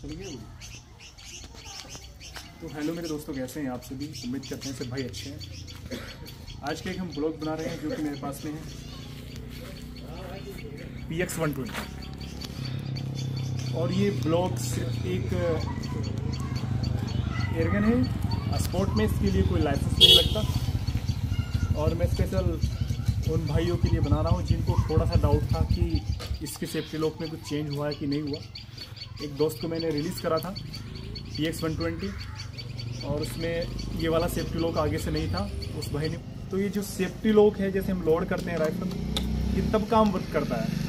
तो हेलो मेरे दोस्तों, कैसे हैं आप सभी? उम्मीद करते हैं सब भाई अच्छे हैं। आज के एक हम ब्लॉग बना रहे हैं जो कि मेरे पास में है PX 120 और ये ब्लॉग सिर्फ एक एयरगन है। स्पोर्ट में इसके लिए कोई लाइसेंस नहीं लगता और मैं स्पेशल उन भाइयों के लिए बना रहा हूँ जिनको थोड़ा सा डाउट था कि इसके सेफ्टी लॉक में कुछ चेंज हुआ है कि नहीं हुआ। एक दोस्त को मैंने रिलीज़ करा था PX 120 और उसमें ये वाला सेफ्टी लॉक आगे से नहीं था उस भाई ने। तो ये जो सेफ्टी लॉक है, जैसे हम लोड करते हैं राइफल, ये तब काम वर्क करता है।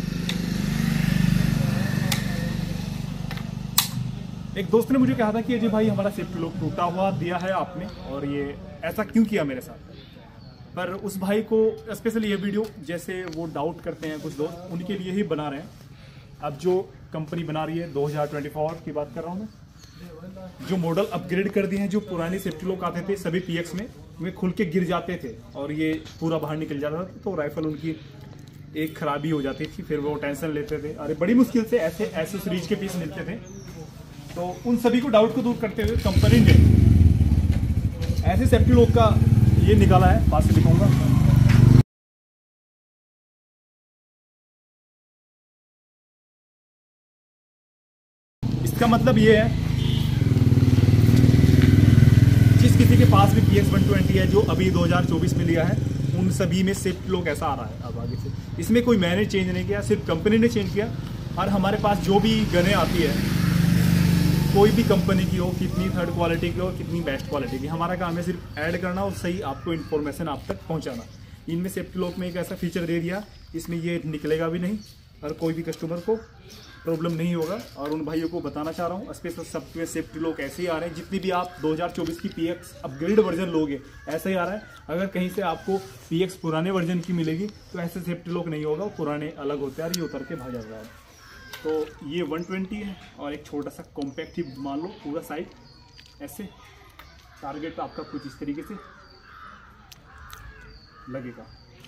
एक दोस्त ने मुझे कहा था कि अजय भाई हमारा सेफ्टी लॉक टूटा हुआ दिया है आपने और ये ऐसा क्यों किया मेरे साथ। पर उस भाई को स्पेशली ये वीडियो, जैसे वो डाउट करते हैं कुछ दोस्त, उनके लिए ही बना रहे हैं। अब जो कंपनी बना रही है 2024 की बात कर रहा हूँ मैं, जो मॉडल अपग्रेड कर दिए हैं, जो पुराने सेफ्टी लॉक आते थे सभी PX में, वे खुल के गिर जाते थे और ये पूरा बाहर निकल जाता था, तो राइफल उनकी एक खराबी हो जाती थी। फिर वो टेंशन लेते थे, अरे बड़ी मुश्किल से ऐसे एसेसरीज के पीस मिलते थे। तो उन सभी को डाउट को दूर करते हुए कंपनी ने ऐसे सेफ्टी लॉक का ये निकाला है। पास से दिखाऊंगा। इसका मतलब ये है, जिस किसी के पास भी PX 120 है जो अभी 2024 में लिया है, उन सभी में सेफ्टी लॉक ऐसा आ रहा है। अब आगे से इसमें कोई मैंने चेंज नहीं किया, सिर्फ कंपनी ने चेंज किया। और हमारे पास जो भी गनें आती है, कोई भी कंपनी की हो, कितनी थर्ड क्वालिटी की हो, कितनी बेस्ट क्वालिटी की, हमारा काम है सिर्फ ऐड करना और सही आपको इन्फॉर्मेशन आप तक पहुंचाना। इनमें सेफ्टी लॉक में एक ऐसा फीचर दे दिया, इसमें ये निकलेगा भी नहीं और कोई भी कस्टमर को प्रॉब्लम नहीं होगा। और उन भाइयों को बताना चाह रहा हूँ, स्पेशल सबके सेफ्टी लॉक ऐसे ही आ रहे हैं। जितनी भी आप 2024 की PX अपग्रेड वर्जन लोगे, ऐसा ही आ रहा है। अगर कहीं से आपको PX पुराने वर्जन की मिलेगी तो ऐसे सेफ्टी लॉक नहीं होगा, पुराने अलग होते हैं और ये उतर के भाग जाता है। तो ये 120 है और एक छोटा सा कॉम्पैक्ट ही मान लो, पूरा साइड ऐसे। टारगेट आपका कुछ इस तरीके से लगेगा।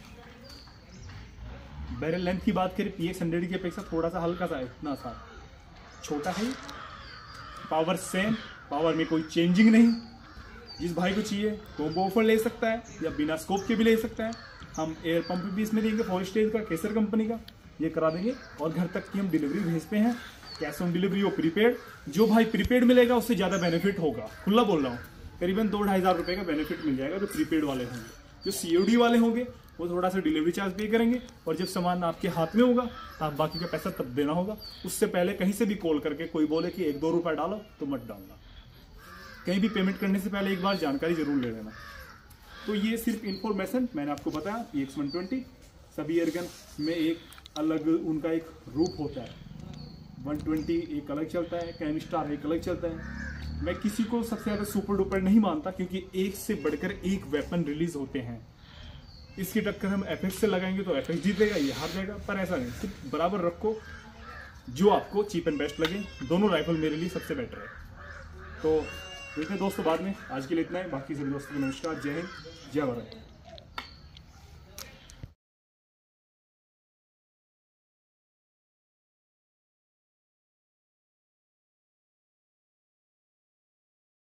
बैरल लेंथ की बात करें PX 100 की अपेक्षा थोड़ा सा हल्का सा है, इतना सा छोटा है। पावर सेम, पावर में कोई चेंजिंग नहीं। जिस भाई को चाहिए कॉम्बो ऑफर ले सकता है या बिना स्कोप के भी ले सकता है। हम एयर पंप भी इसमें देंगे, फॉरेस्टेज का, केसर कंपनी का, ये करा देंगे। और घर तक की हम डिलीवरी भेजते हैं, कैश ऑन डिलीवरी हो, प्रीपेड। जो भाई प्रीपेड मिलेगा उससे ज़्यादा बेनिफिट होगा, खुला बोल रहा हूँ। करीबन 2-2.5 हज़ार रुपये का बेनिफिट मिल जाएगा जो प्रीपेड वाले होंगे। जो COD वाले होंगे वो थोड़ा सा डिलीवरी चार्ज पे करेंगे और जब सामान आपके हाथ में होगा आप बाकी का पैसा तब देना होगा। उससे पहले कहीं से भी कॉल करके कोई बोले कि 1-2 रुपये डालो तो मत डालना। कहीं भी पेमेंट करने से पहले एक बार जानकारी जरूर ले लेना। तो ये सिर्फ इन्फॉर्मेशन मैंने आपको बताया। PX 120 सभी एयरगन में एक अलग उनका एक रूप होता है। 120 एक अलग चलता है, कैमस्टार एक अलग चलता है। मैं किसी को सबसे ज़्यादा सुपर डुपर नहीं मानता, क्योंकि एक से बढ़कर एक वेपन रिलीज होते हैं। इसकी टक्कर हम FX से लगाएंगे तो FX जीतेगा, ये हार जाएगा। पर ऐसा नहीं, सिर्फ बराबर रखो, जो आपको चीप एंड बेस्ट लगे। दोनों राइफल मेरे लिए सबसे बेटर है। तो देखते हैं दोस्तों बाद में। आज के लिए इतना ही। बाकी सभी दोस्तों को नमस्कार, जय हिंद, जय भारत।